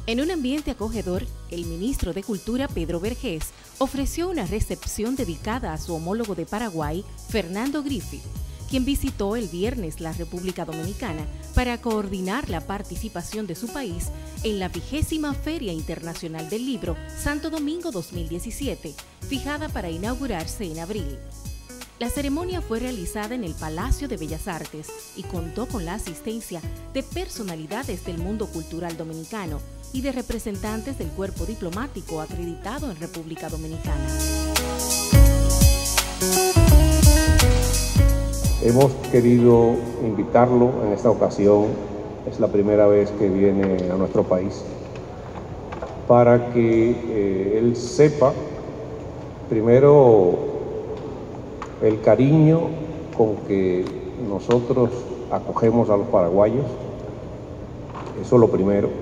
En un ambiente acogedor, el ministro de Cultura, Pedro Vergés, ofreció una recepción dedicada a su homólogo de Paraguay, Fernando Griffith, quien visitó el viernes la República Dominicana para coordinar la participación de su país en la 20ª Feria Internacional del Libro Santo Domingo 2017, fijada para inaugurarse en abril. La ceremonia fue realizada en el Palacio de Bellas Artes y contó con la asistencia de personalidades del mundo cultural dominicano y de representantes del cuerpo diplomático acreditado en República Dominicana. Hemos querido invitarlo en esta ocasión, es la primera vez que viene a nuestro país, para que él sepa primero el cariño con que nosotros acogemos a los paraguayos, eso es lo primero.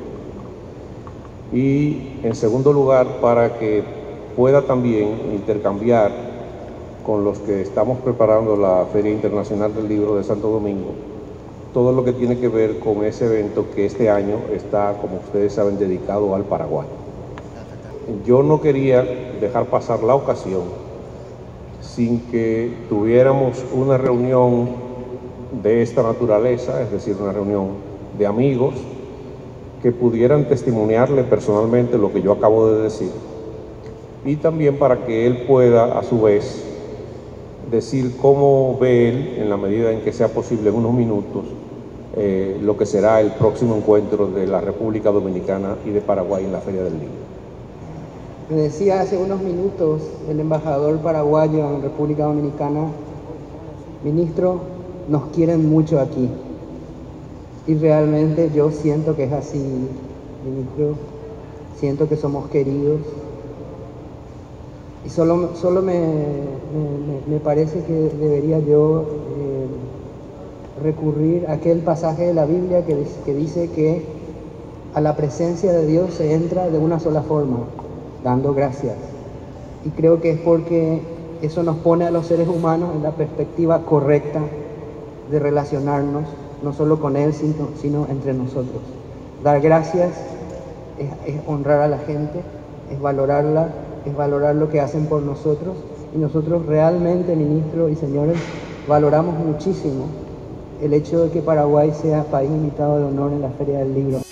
Y en segundo lugar, para que pueda también intercambiar con los que estamos preparando la Feria Internacional del Libro de Santo Domingo, todo lo que tiene que ver con ese evento que este año está, como ustedes saben, dedicado al Paraguay. Yo no quería dejar pasar la ocasión sin que tuviéramos una reunión de esta naturaleza, es decir, una reunión de amigos que pudieran testimoniarle personalmente lo que yo acabo de decir, y también para que él pueda, a su vez, decir cómo ve él, en la medida en que sea posible, en unos minutos, lo que será el próximo encuentro de la República Dominicana y de Paraguay en la Feria del Libro. Me decía hace unos minutos el embajador paraguayo en República Dominicana: ministro, nos quieren mucho aquí. Y realmente yo siento que es así, ministro. Siento que somos queridos. Y solo me parece que debería yo recurrir a aquel pasaje de la Biblia que dice que a la presencia de Dios se entra de una sola forma: dando gracias. Y creo que es porque eso nos pone a los seres humanos en la perspectiva correcta de relacionarnos, no solo con Él, sino entre nosotros. Dar gracias es honrar a la gente, es valorarla, es valorar lo que hacen por nosotros. Y nosotros realmente, ministro y señores, valoramos muchísimo el hecho de que Paraguay sea país invitado de honor en la Feria del Libro.